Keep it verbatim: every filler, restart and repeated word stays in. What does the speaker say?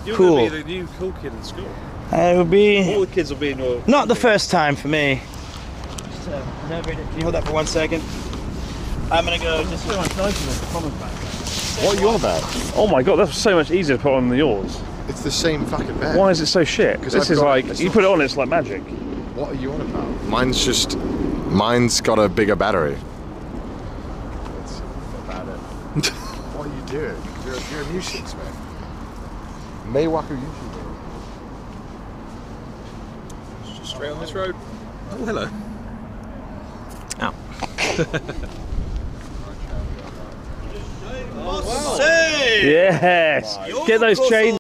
You're cool. going to be the new cool kid in school. Uh, it would be... All the kids will be in your... Not the first time for me. Just, uh, can you hold that for one second? I'm going to go just... What are you on about? Oh my god, that's so much easier to put on than yours. It's the same fucking bed. Why is it so shit? Because This I've is got- like, it's you not- put it on, it's like magic. What are you on about? Mine's just... Mine's got a bigger battery. That's about it. What are you doing? You're, you're a nuisance, man. Maywaku YouTuber. Just straight on this road. Oh, hello. Ow. Yes! Get those chains.